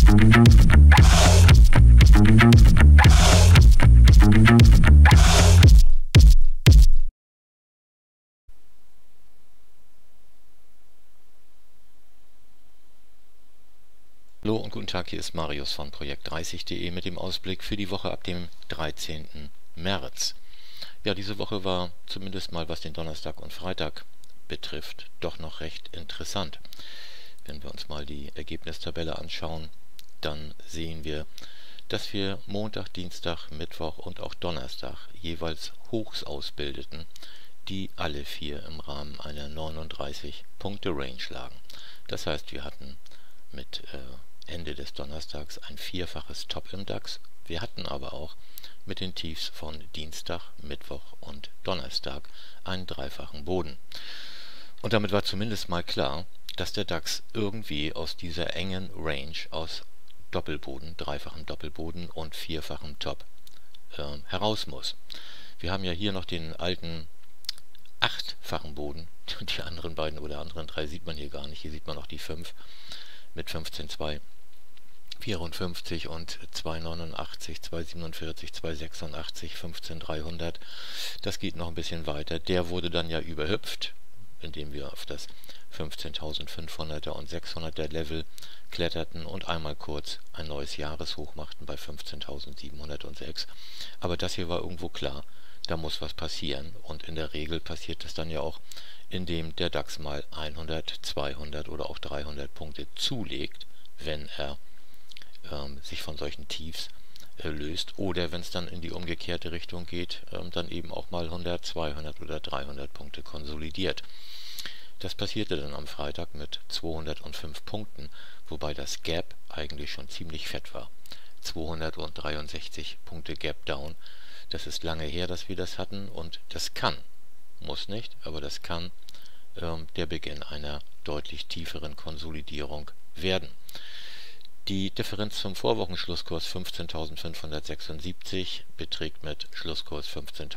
Hallo und guten Tag, hier ist Marius von Projekt30.de mit dem Ausblick für die Woche ab dem 13. März. Ja, diese Woche war zumindest mal, was den Donnerstag und Freitag betrifft, doch noch recht interessant. Wenn wir uns mal die Ergebnistabelle anschauen, dann sehen wir, dass wir Montag, Dienstag, Mittwoch und auch Donnerstag jeweils Hochs ausbildeten, die alle vier im Rahmen einer 39-Punkte-Range lagen. Das heißt, wir hatten mit Ende des Donnerstags ein vierfaches Top im DAX. Wir hatten aber auch mit den Tiefs von Dienstag, Mittwoch und Donnerstag einen dreifachen Boden. Und damit war zumindest mal klar, dass der DAX irgendwie aus dieser engen Range aus Doppelboden, dreifachem Doppelboden und vierfachem Top heraus muss. Wir haben ja hier noch den alten achtfachen Boden. Die anderen beiden oder anderen drei sieht man hier gar nicht. Hier sieht man noch die 5 mit 15,254 und 2,89, 2,47, 2,86, 15,300. Das geht noch ein bisschen weiter. Der wurde dann ja überhüpft, indem wir auf das 15.500er und 600er Level kletterten und einmal kurz ein neues Jahreshoch machten bei 15.706. Aber das hier war irgendwo klar, da muss was passieren. Und in der Regel passiert das dann ja auch, indem der DAX mal 100, 200 oder auch 300 Punkte zulegt, wenn er sich von solchen Tiefs löst, oder wenn es dann in die umgekehrte Richtung geht, dann eben auch mal 100, 200 oder 300 Punkte konsolidiert. Das passierte dann am Freitag mit 205 Punkten, wobei das Gap eigentlich schon ziemlich fett war. 263 Punkte Gap Down. Das ist lange her, dass wir das hatten, und das kann, muss nicht, aber das kann der Beginn einer deutlich tieferen Konsolidierung werden. Die Differenz zum Vorwochenschlusskurs 15.576 beträgt mit Schlusskurs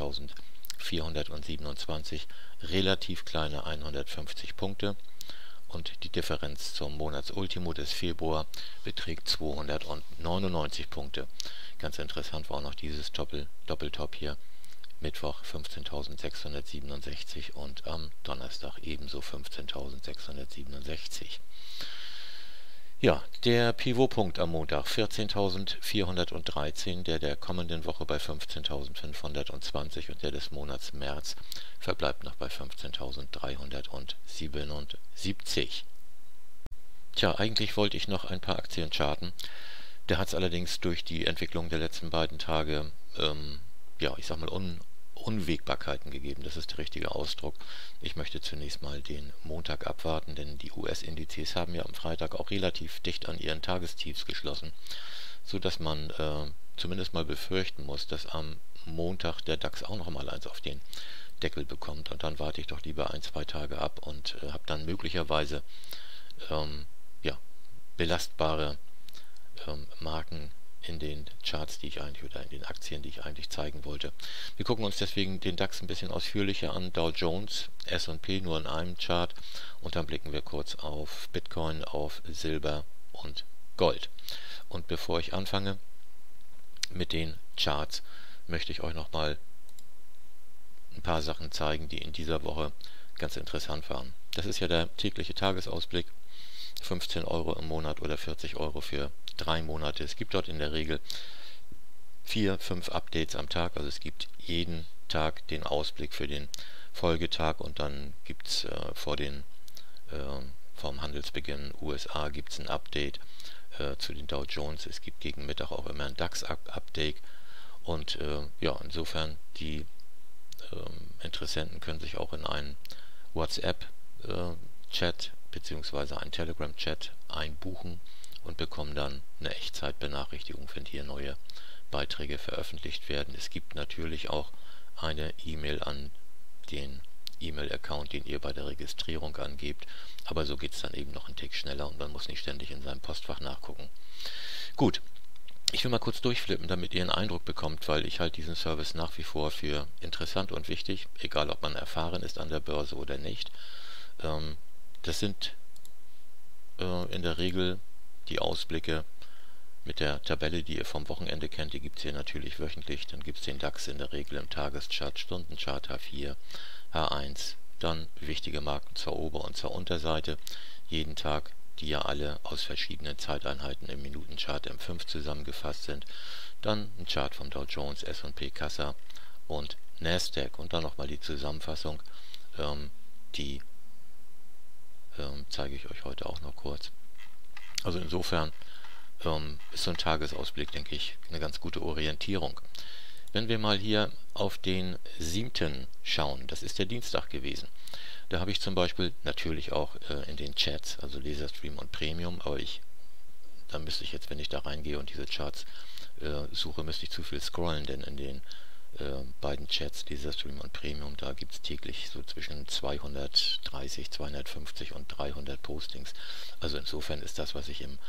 15.427 relativ kleine 150 Punkte, und die Differenz zum Monatsultimo des Februar beträgt 299 Punkte. Ganz interessant war auch noch dieses Doppeltop hier. Mittwoch 15.667 und am Donnerstag ebenso 15.667. Ja, der Pivotpunkt am Montag 14.413, der kommenden Woche bei 15.520 und der des Monats März verbleibt noch bei 15.377. Tja, eigentlich wollte ich noch ein paar Aktien charten. Der hat es allerdings durch die Entwicklung der letzten beiden Tage, ja, ich sag mal, Unwägbarkeiten gegeben. Das ist der richtige Ausdruck. Ich möchte zunächst mal den Montag abwarten, denn die US-Indizes haben ja am Freitag auch relativ dicht an ihren Tagestiefs geschlossen, sodass man zumindest mal befürchten muss, dass am Montag der DAX auch noch mal eins auf den Deckel bekommt, und dann warte ich doch lieber 1-2 Tage ab und habe dann möglicherweise ja, belastbare Marken in den Charts, die ich eigentlich, oder in den Aktien, die ich eigentlich zeigen wollte. Wir gucken uns deswegen den DAX ein bisschen ausführlicher an, Dow Jones, S&P nur in einem Chart, und dann blicken wir kurz auf Bitcoin, auf Silber und Gold. Und bevor ich anfange mit den Charts, möchte ich euch nochmal ein paar Sachen zeigen, die in dieser Woche ganz interessant waren. Das ist ja der tägliche Tagesausblick, 15 Euro im Monat oder 40 Euro für 3 Monate. Es gibt dort in der Regel 4, 5 Updates am Tag, also es gibt jeden Tag den Ausblick für den Folgetag, und dann gibt es vom Handelsbeginn USA gibt es ein Update zu den Dow Jones. Es gibt gegen Mittag auch immer ein DAX-Update, und ja, insofern die Interessenten können sich auch in einen WhatsApp-Chat bzw. einen Telegram-Chat einbuchen und bekommen dann eine Echtzeitbenachrichtigung, wenn hier neue Beiträge veröffentlicht werden. Es gibt natürlich auch eine E-Mail an den E-Mail-Account, den ihr bei der Registrierung angebt, aber so geht es dann eben noch einen Tick schneller und man muss nicht ständig in seinem Postfach nachgucken. Gut, ich will mal kurz durchflippen, damit ihr einen Eindruck bekommt, weil ich halte diesen Service nach wie vor für interessant und wichtig, egal ob man erfahren ist an der Börse oder nicht. Das sind in der Regel die Ausblicke mit der Tabelle, die ihr vom Wochenende kennt, die gibt es hier natürlich wöchentlich. Dann gibt es den DAX in der Regel im Tageschart, Stundenchart H4, H1, dann wichtige Marken zur Ober- und zur Unterseite, jeden Tag, die ja alle aus verschiedenen Zeiteinheiten im Minutenchart M5 zusammengefasst sind. Dann ein Chart von Dow Jones, S&P, Kassa und Nasdaq und dann nochmal die Zusammenfassung, die zeige ich euch heute auch noch kurz. Also insofern ist so ein Tagesausblick, denke ich, eine ganz gute Orientierung. Wenn wir mal hier auf den 7. schauen, das ist der Dienstag gewesen. Da habe ich zum Beispiel natürlich auch in den Chats, also Laserstream und Premium, aber da müsste ich jetzt, wenn ich da reingehe und diese Charts suche, müsste ich zu viel scrollen, denn in den beiden Chats, Laserstream und Premium, da gibt es täglich so zwischen 230, 250 und 300 Postings. Also insofern ist das, was ich im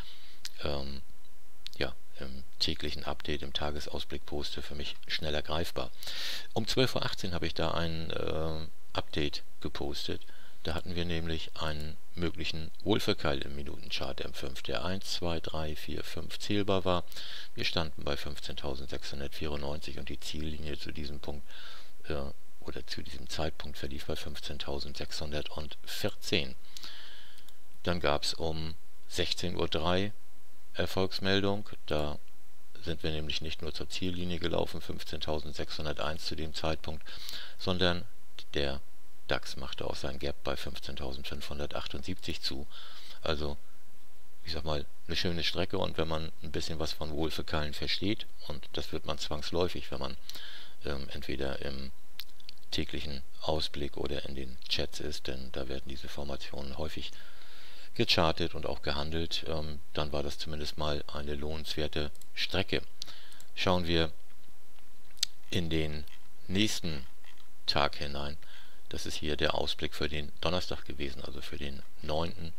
täglichen Update, im Tagesausblick poste, für mich schneller greifbar. Um 12:18 Uhr habe ich da ein Update gepostet. Da hatten wir nämlich einen möglichen Wohlverkeil im Minutenchart M5, der 1, 2, 3, 4, 5 zählbar war. Wir standen bei 15.694 und die Ziellinie zu diesem Punkt oder zu diesem Zeitpunkt verlief bei 15.614. Dann gab es um 16:03 Uhr Erfolgsmeldung. Da sind wir nämlich nicht nur zur Ziellinie gelaufen, 15.601 zu dem Zeitpunkt, sondern der DAX machte auch sein Gap bei 15.578 zu. Also, ich sag mal, eine schöne Strecke, und wenn man ein bisschen was von Wohlverkeilen versteht, und das wird man zwangsläufig, wenn man entweder im täglichen Ausblick oder in den Chats ist, denn da werden diese Formationen häufig gechartet und auch gehandelt, dann war das zumindest mal eine lohnenswerte Strecke. Schauen wir in den nächsten Tag hinein. Das ist hier der Ausblick für den Donnerstag gewesen, also für den 9.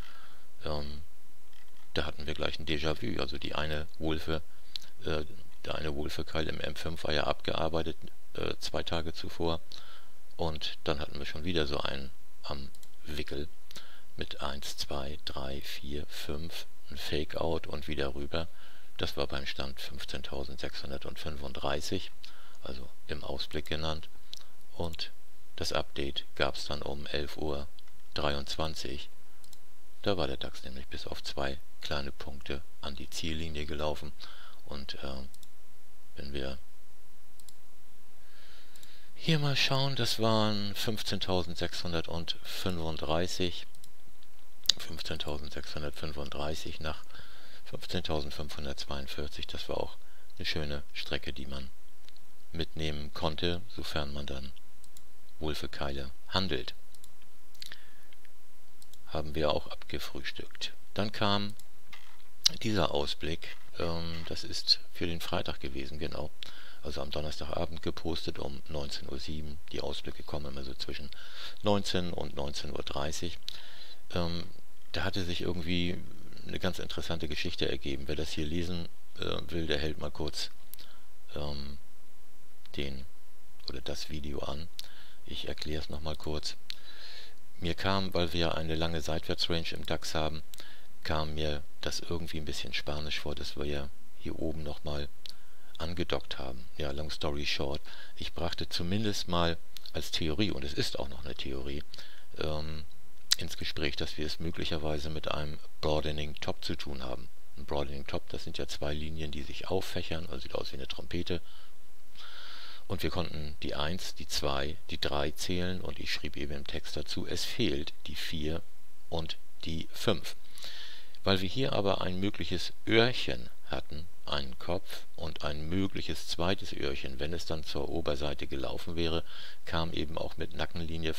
Da hatten wir gleich ein Déjà-vu, also der eine Wohlverkeil im M5 war ja abgearbeitet 2 Tage zuvor, und dann hatten wir schon wieder so einen am Wickel mit 1, 2, 3, 4, 5, ein Fake-Out und wieder rüber. Das war beim Stand 15.635, also im Ausblick genannt, und das Update gab es dann um 11:23 Uhr. Da war der DAX nämlich bis auf 2 kleine Punkte an die Ziellinie gelaufen, und wenn wir hier mal schauen, das waren 15.635 nach 15.542. Das war auch eine schöne Strecke, die man mitnehmen konnte, sofern man dann Wohlverkeile handelt. Haben wir auch abgefrühstückt. Dann kam dieser Ausblick, das ist für den Freitag gewesen, genau. Also am Donnerstagabend gepostet um 19:07 Uhr. Die Ausblicke kommen immer so zwischen 19 und 19:30 Uhr. Da hatte sich irgendwie eine ganz interessante Geschichte ergeben. Wer das hier lesen will, der hält mal kurz das Video an. Ich erkläre es nochmal kurz. Mir kam, weil wir ja eine lange Seitwärtsrange im DAX haben, kam mir das irgendwie ein bisschen spanisch vor, dass wir ja hier oben nochmal angedockt haben. Ja, long story short, ich brachte zumindest mal als Theorie, und es ist auch noch eine Theorie, ins Gespräch, dass wir es möglicherweise mit einem Broadening Top zu tun haben. Ein Broadening Top, das sind ja 2 Linien, die sich auffächern, also sieht aus wie eine Trompete. Und wir konnten die 1, die 2, die 3 zählen, und ich schrieb eben im Text dazu, es fehlt die 4 und die 5. Weil wir hier aber ein mögliches Öhrchen hatten, einen Kopf und ein mögliches zweites Öhrchen, wenn es dann zur Oberseite gelaufen wäre, kam eben auch mit Nackenlinie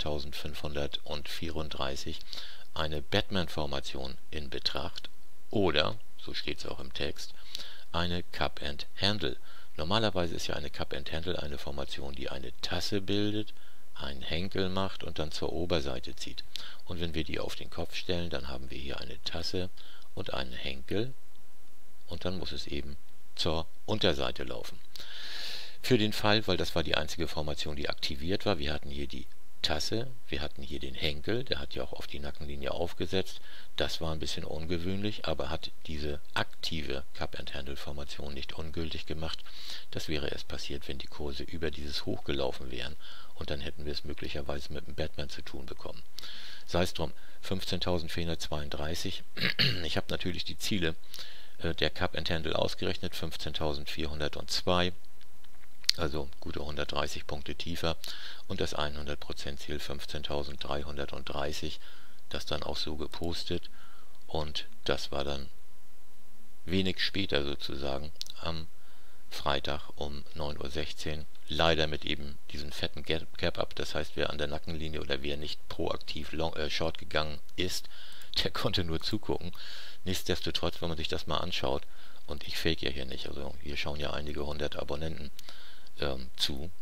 15.534 eine Batman-Formation in Betracht, oder, so steht es auch im Text, eine Cup and Handle. Normalerweise ist ja eine Cup and Handle eine Formation, die eine Tasse bildet, einen Henkel macht und dann zur Oberseite zieht. Und wenn wir die auf den Kopf stellen, dann haben wir hier eine Tasse und einen Henkel, und dann muss es eben zur Unterseite laufen. Für den Fall, weil das war die einzige Formation, die aktiviert war, wir hatten hier die Tasse, wir hatten hier den Henkel, der hat ja auch auf die Nackenlinie aufgesetzt. Das war ein bisschen ungewöhnlich, aber hat diese aktive Cup-and-Handle-Formation nicht ungültig gemacht. Das wäre erst passiert, wenn die Kurse über dieses Hoch gelaufen wären. Und dann hätten wir es möglicherweise mit dem Batman zu tun bekommen. Sei es drum, 15.432. Ich habe natürlich die Ziele der Cup-and-Handle ausgerechnet, 15.402. Also gute 130 Punkte tiefer, und das 100% Ziel 15.330, das dann auch so gepostet, und das war dann wenig später sozusagen am Freitag um 9:16 Uhr, leider mit eben diesem fetten Gap-Up, das heißt, wer an der Nackenlinie oder wer nicht proaktiv Short gegangen ist, der konnte nur zugucken. Nichtsdestotrotz, wenn man sich das mal anschaut, und ich fake ja hier nicht, also hier schauen ja einige 100 Abonnenten zu.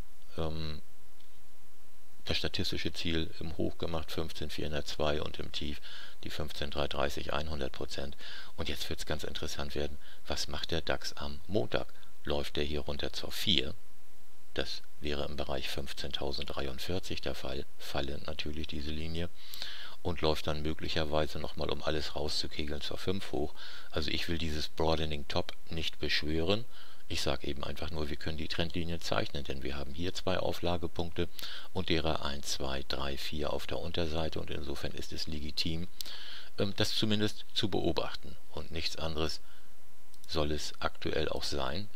Das statistische Ziel im Hoch gemacht 15.402 und im Tief die 15.330, 100%. Und jetzt wird es ganz interessant werden, was macht der DAX am Montag? Läuft der hier runter zur 4? Das wäre im Bereich 15.043 der Fall, falle natürlich diese Linie, und läuft dann möglicherweise nochmal, um alles rauszukegeln, zur 5 hoch. Also ich will dieses Broadening Top nicht beschwören. Ich sage eben einfach nur, wir können die Trendlinie zeichnen, denn wir haben hier 2 Auflagepunkte und derer 1, 2, 3, 4 auf der Unterseite, und insofern ist es legitim, das zumindest zu beobachten, und nichts anderes soll es aktuell auch sein.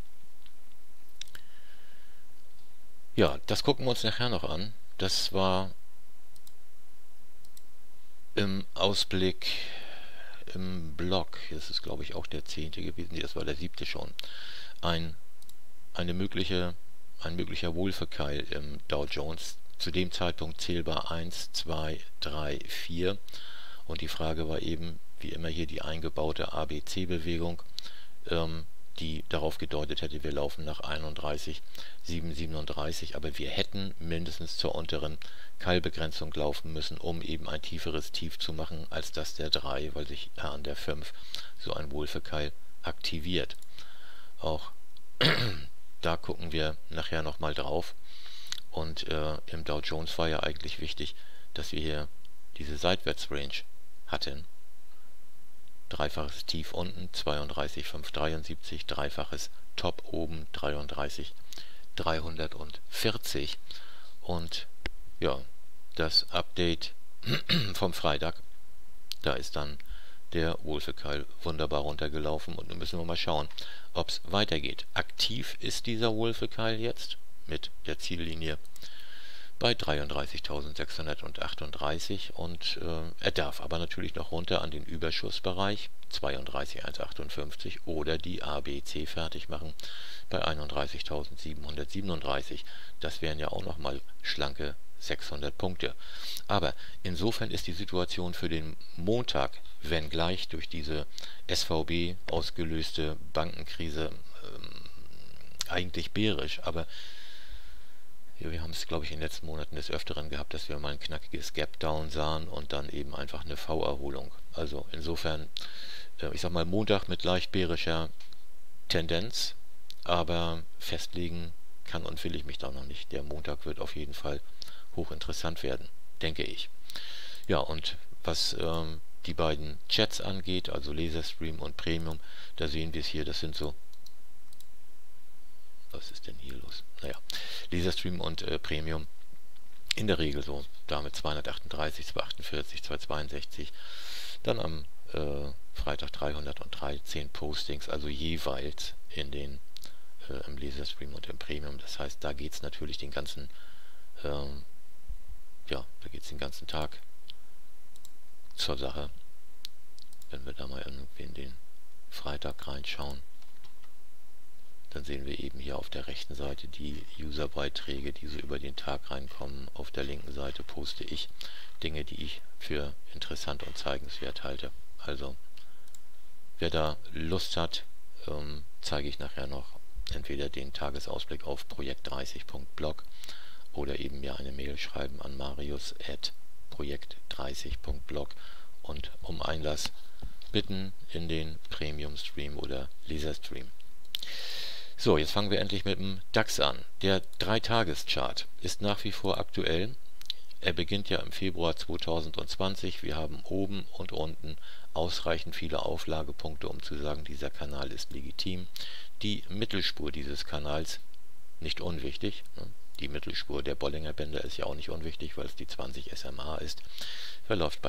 Ja, das gucken wir uns nachher noch an. Das war im Ausblick im Blog, das ist glaube ich auch der 10. gewesen, nee, das war der 7. schon, ein möglicher Wohlverkeil im Dow Jones, zu dem Zeitpunkt zählbar 1, 2, 3, 4, und die Frage war eben, wie immer hier die eingebaute ABC-Bewegung, die darauf gedeutet hätte, wir laufen nach 31,737, aber wir hätten mindestens zur unteren Keilbegrenzung laufen müssen, um eben ein tieferes Tief zu machen als das der 3, weil sich an der 5 so ein Wohlverkeil aktiviert. Auch da gucken wir nachher nochmal drauf, und im Dow Jones war ja eigentlich wichtig, dass wir hier diese Seitwärtsrange hatten. Dreifaches Tief unten 32,573, dreifaches Top oben 33,340, und ja, das Update vom Freitag, da ist dann der Wohlverkeil wunderbar runtergelaufen, und nun müssen wir mal schauen, ob es weitergeht. Aktiv ist dieser Wohlverkeil jetzt mit der Ziellinie bei 33.638, und er darf aber natürlich noch runter an den Überschussbereich 32.158 oder die ABC fertig machen bei 31.737. Das wären ja auch nochmal schlanke 600 Punkte. Aber insofern ist die Situation für den Montag, wenngleich durch diese SVB ausgelöste Bankenkrise, eigentlich bärisch, aber wir haben es, glaube ich, in den letzten Monaten des Öfteren gehabt, dass wir mal ein knackiges Gap-Down sahen und dann eben einfach eine V-Erholung. Also insofern, ich sag mal, Montag mit leicht bärischer Tendenz, aber festlegen kann und will ich mich da noch nicht. Der Montag wird auf jeden Fall hochinteressant werden, denke ich. Ja, und was die beiden Chats angeht, also Laserstream und Premium, da sehen wir es hier, das sind so... Was ist denn hier los? Naja, Laserstream und Premium in der Regel so, damit 238, 248, 262, dann am Freitag 313 Postings, also jeweils in den im Laserstream und im Premium. Das heißt, da geht es natürlich den ganzen ja, da geht es den ganzen Tag zur Sache. Wenn wir da mal irgendwie in den Freitag reinschauen, dann sehen wir eben hier auf der rechten Seite die Userbeiträge, die so über den Tag reinkommen. Auf der linken Seite poste ich Dinge, die ich für interessant und zeigenswert halte. Also, wer da Lust hat, zeige ich nachher noch entweder den Tagesausblick auf projekt30.blog oder eben mir eine Mail schreiben an marius@projekt30.blog und um Einlass bitten in den Premium Stream oder Laserstream. So, jetzt fangen wir endlich mit dem DAX an. Der 3-Tages-Chart ist nach wie vor aktuell. Er beginnt ja im Februar 2020. Wir haben oben und unten ausreichend viele Auflagepunkte, um zu sagen, dieser Kanal ist legitim. Die Mittelspur dieses Kanals, nicht unwichtig, ne? Die Mittelspur der Bollinger Bänder ist ja auch nicht unwichtig, weil es die 20 SMA ist, verläuft bei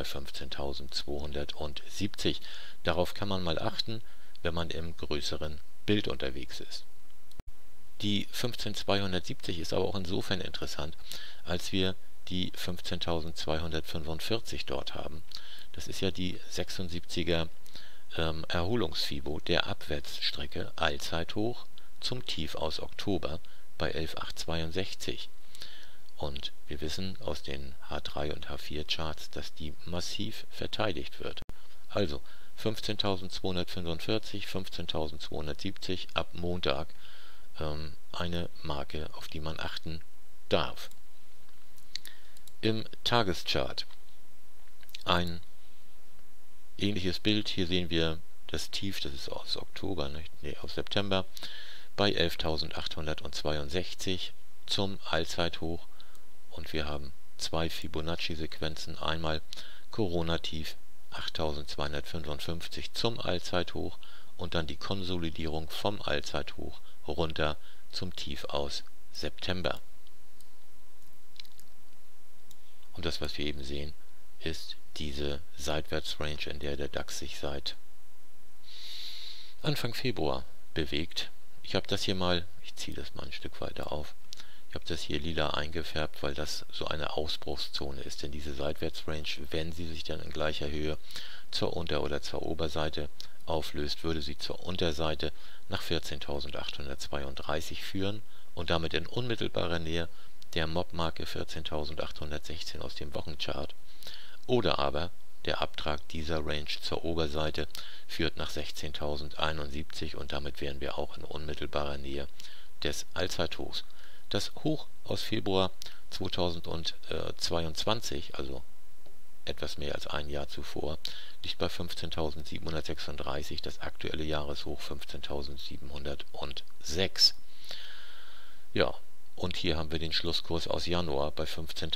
15.270. Darauf kann man mal achten, wenn man im größeren Bild unterwegs ist. Die 15.270 ist aber auch insofern interessant, als wir die 15.245 dort haben. Das ist ja die 76er Erholungsfibo der Abwärtsstrecke Allzeithoch zum Tief aus Oktober bei 11.862. Und wir wissen aus den H3 und H4 Charts, dass die massiv verteidigt wird. Also 15.245, 15.270 ab Montag eine Marke, auf die man achten darf. Im Tageschart ein ähnliches Bild. Hier sehen wir das Tief, das ist aus Oktober, aus September, bei 11.862 zum Allzeithoch. Und wir haben zwei Fibonacci-Sequenzen. Einmal Corona-Tief 8.255 zum Allzeithoch und dann die Konsolidierung vom Allzeithoch runter zum Tief aus September. Und das, was wir eben sehen, ist diese Seitwärtsrange, in der der DAX sich seit Anfang Februar bewegt. Ich habe das hier mal, ich ziehe das mal ein Stück weiter auf, ich habe das hier lila eingefärbt, weil das so eine Ausbruchszone ist. Denn diese Seitwärtsrange, wenn sie sich dann in gleicher Höhe zur Unter- oder zur Oberseite auflöst, würde sie zur Unterseite nach 14.832 führen und damit in unmittelbarer Nähe der Mob-Marke 14.816 aus dem Wochenchart. Oder aber der Abtrag dieser Range zur Oberseite führt nach 16.071 und damit wären wir auch in unmittelbarer Nähe des Allzeithochs. Das Hoch aus Februar 2022, also etwas mehr als ein Jahr zuvor, liegt bei 15.736, das aktuelle Jahreshoch 15.706. Ja, und hier haben wir den Schlusskurs aus Januar bei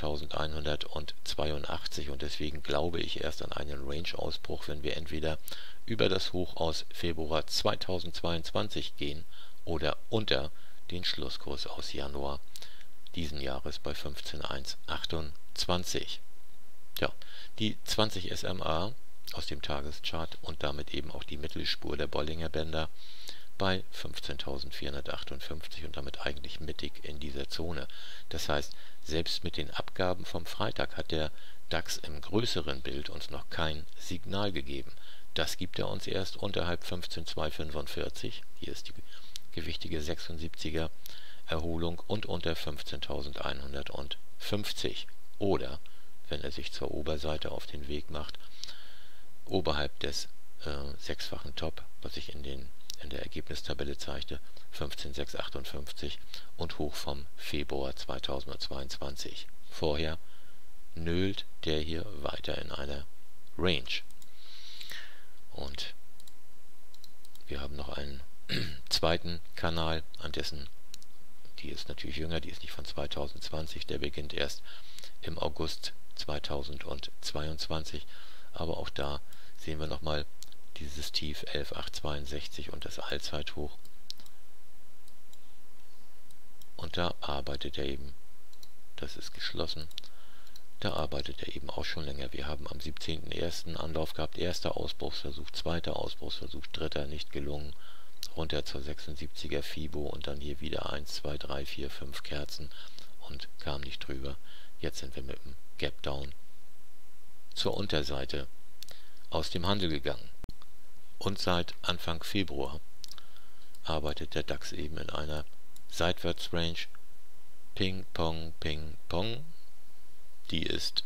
15.182 und deswegen glaube ich erst an einen Range-Ausbruch, wenn wir entweder über das Hoch aus Februar 2022 gehen oder unter den Schlusskurs aus Januar diesen Jahres bei 15.128. Ja, die 20 SMA aus dem Tageschart und damit eben auch die Mittelspur der Bollinger Bänder bei 15.458 und damit eigentlich mittig in dieser Zone. Das heißt, selbst mit den Abgaben vom Freitag hat der DAX im größeren Bild uns noch kein Signal gegeben. Das gibt er uns erst unterhalb 15.245. Hier ist die gewichtige 76er Erholung und unter 15.150. Oder, wenn er sich zur Oberseite auf den Weg macht, oberhalb des sechsfachen Top, was ich in der Ergebnistabelle zeigte, 15.658 und hoch vom Februar 2022. Vorher nölt der hier weiter in einer Range. Und wir haben noch einen zweiten Kanal, an dessen, die ist natürlich jünger, die ist nicht von 2020, der beginnt erst im August 2022, aber auch da sehen wir nochmal dieses Tief 11.862 und das Allzeithoch. Und da arbeitet er eben, das ist geschlossen, da arbeitet er eben auch schon länger. Wir haben am 17.01. Anlauf gehabt, erster Ausbruchsversuch, zweiter Ausbruchsversuch, dritter nicht gelungen, runter zur 76er Fibo und dann hier wieder 1, 2, 3, 4, 5 Kerzen und kam nicht drüber. Jetzt sind wir mit dem Gap Down zur Unterseite aus dem Handel gegangen. Und seit Anfang Februar arbeitet der DAX eben in einer Seitwärtsrange. Ping, Pong, Ping, Pong. Die ist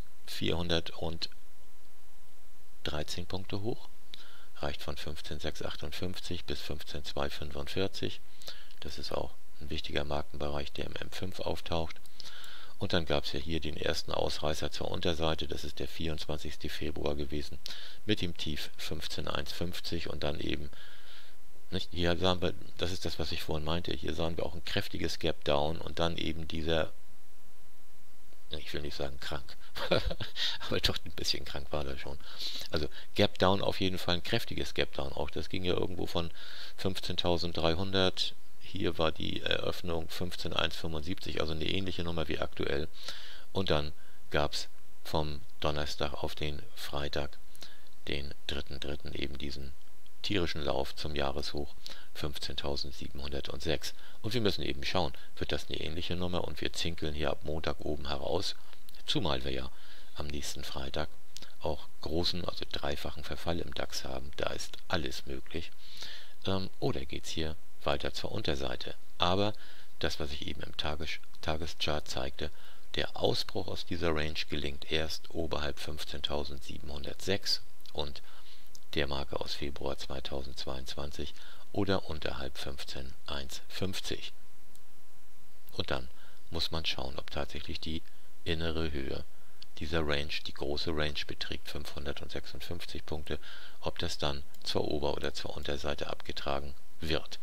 413 Punkte hoch. Reicht von 15.658 bis 15.245. Das ist auch ein wichtiger Markenbereich, der im M5 auftaucht. Und dann gab es ja hier den ersten Ausreißer zur Unterseite, das ist der 24. Februar gewesen, mit dem Tief 15.150 und dann eben, nicht, hier sahen wir, das ist das, was ich vorhin meinte, hier sahen wir auch ein kräftiges Gap Down und dann eben dieser, ich will nicht sagen krank, Aber doch ein bisschen krank war das schon. Also Gap Down auf jeden Fall ein kräftiges Gap Down. Auch das ging ja irgendwo von 15.300. Hier war die Eröffnung 15.175, also eine ähnliche Nummer wie aktuell. Und dann gab es vom Donnerstag auf den Freitag, den 3.3., eben diesen tierischen Lauf zum Jahreshoch 15.706. Und wir müssen eben schauen, wird das eine ähnliche Nummer, und wir zinkeln hier ab Montag oben heraus, zumal wir ja am nächsten Freitag auch großen, also dreifachen Verfall im DAX haben, da ist alles möglich. Oder geht es hier weiter zur Unterseite. Aber das, was ich eben im Tageschart zeigte, der Ausbruch aus dieser Range gelingt erst oberhalb 15.706 und der Marke aus Februar 2022 oder unterhalb 15.150. Und dann muss man schauen, ob tatsächlich die innere Höhe dieser Range, die große Range beträgt 556 Punkte, ob das dann zur Ober- oder zur Unterseite abgetragen wird.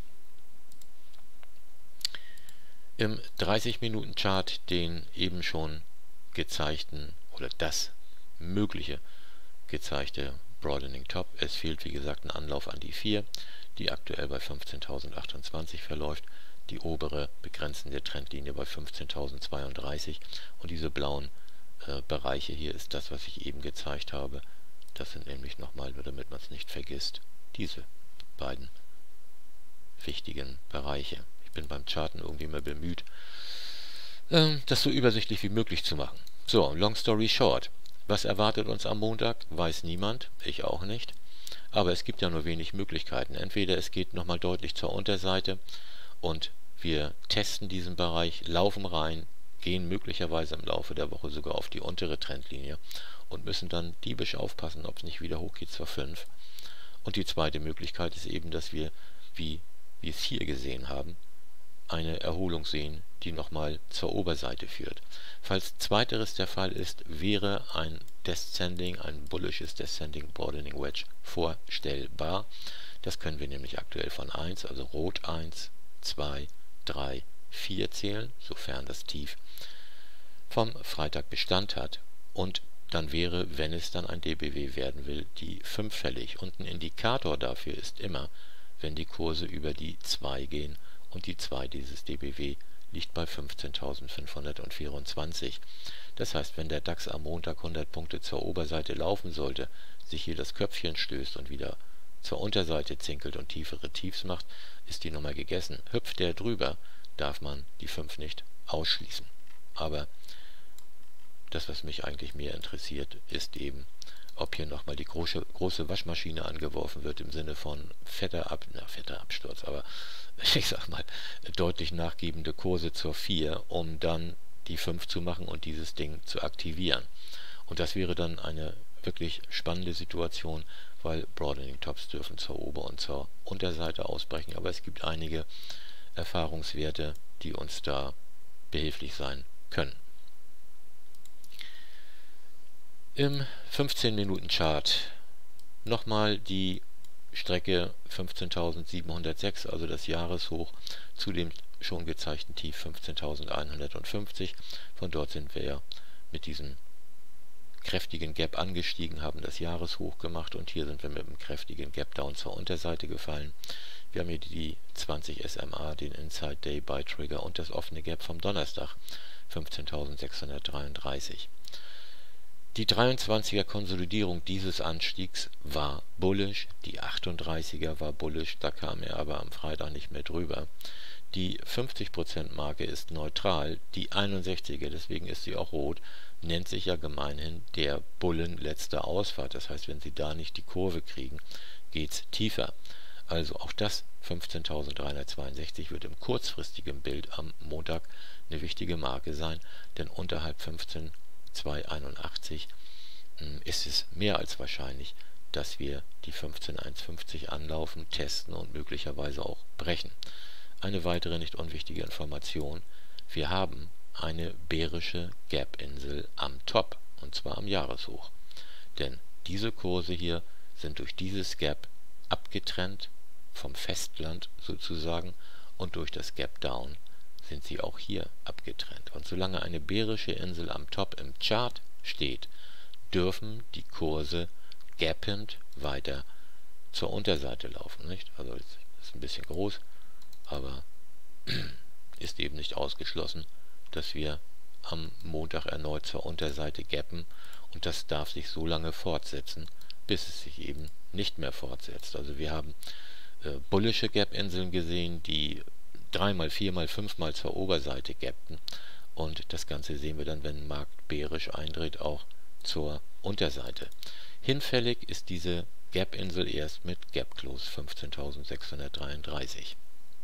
Im 30-Minuten-Chart den eben schon gezeigten oder das mögliche gezeigte Broadening Top. Es fehlt wie gesagt ein Anlauf an die 4, die aktuell bei 15.028 verläuft, die obere begrenzende Trendlinie bei 15.032 und diese blauen Bereiche hier ist das, was ich eben gezeigt habe. Das sind nämlich nochmal, nur damit man es nicht vergisst, diese beiden wichtigen Bereiche. Ich bin beim Charten irgendwie mal bemüht, das so übersichtlich wie möglich zu machen. So, long story short. Was erwartet uns am Montag? Weiß niemand, ich auch nicht. Aber es gibt ja nur wenig Möglichkeiten. Entweder es geht nochmal deutlich zur Unterseite und wir testen diesen Bereich, laufen rein, gehen möglicherweise im Laufe der Woche sogar auf die untere Trendlinie und müssen dann diebisch aufpassen, ob es nicht wieder hochgeht zur 5. Und die zweite Möglichkeit ist eben, dass wir, wie wir es hier gesehen haben, eine Erholung sehen, die nochmal zur Oberseite führt. Falls zweiteres der Fall ist, wäre ein Descending, ein bullisches Descending Broadening Wedge vorstellbar. Das können wir nämlich aktuell von 1, also Rot 1, 2, 3, 4 zählen, sofern das Tief vom Freitag Bestand hat. Und dann wäre, wenn es dann ein DBW werden will, die 5 fällig. Und ein Indikator dafür ist immer, wenn die Kurse über die 2 gehen, und die 2 dieses DBW liegt bei 15.524. Das heißt, wenn der DAX am Montag 100 Punkte zur Oberseite laufen sollte, sich hier das Köpfchen stößt und wieder zur Unterseite zinkelt und tiefere Tiefs macht, ist die Nummer gegessen. Hüpft der drüber, darf man die 5 nicht ausschließen. Aber das, was mich eigentlich mehr interessiert, ist eben, ob hier nochmal die große Waschmaschine angeworfen wird im Sinne von fetter Absturz, aber ich sag mal, deutlich nachgebende Kurse zur 4, um dann die 5 zu machen und dieses Ding zu aktivieren. Und das wäre dann eine wirklich spannende Situation, weil Broadening Tops dürfen zur Ober- und zur Unterseite ausbrechen, aber es gibt einige Erfahrungswerte, die uns da behilflich sein können. Im 15-Minuten-Chart nochmal die Strecke 15.706, also das Jahreshoch, zu dem schon gezeigten Tief 15.150. Von dort sind wir ja mit diesem kräftigen Gap angestiegen, haben das Jahreshoch gemacht und hier sind wir mit einem kräftigen Gap Down zur Unterseite gefallen. Wir haben hier die 20 SMA, den Inside Day Buy Trigger und das offene Gap vom Donnerstag 15.633. Die 23er Konsolidierung dieses Anstiegs war bullish, die 38er war bullish, da kam er aber am Freitag nicht mehr drüber. Die 50% Marke ist neutral, die 61er, deswegen ist sie auch rot, nennt sich ja gemeinhin der Bullen letzte Ausfahrt. Das heißt, wenn Sie da nicht die Kurve kriegen, geht's tiefer. Also auch das 15.362 wird im kurzfristigen Bild am Montag eine wichtige Marke sein, denn unterhalb 15.281 ist es mehr als wahrscheinlich, dass wir die 15.150 anlaufen, testen und möglicherweise auch brechen. Eine weitere nicht unwichtige Information: Wir haben eine bärische Gap-Insel am Top, und zwar am Jahreshoch. Denn diese Kurse hier sind durch dieses Gap abgetrennt vom Festland sozusagen, und durch das Gap Down sind sie auch hier abgetrennt. Und solange eine bärische Insel am Top im Chart steht, dürfen die Kurse gappend weiter zur Unterseite laufen, nicht? Also das ist ein bisschen groß, aber ist eben nicht ausgeschlossen, dass wir am Montag erneut zur Unterseite gappen, und das darf sich so lange fortsetzen, bis es sich eben nicht mehr fortsetzt. Also wir haben bullische Gap-Inseln gesehen, die dreimal, viermal, fünfmal zur Oberseite gappten, und das Ganze sehen wir dann, wenn Markt bärisch eindreht, auch zur Unterseite. Hinfällig ist diese Gap-Insel erst mit Gap-Close 15.633.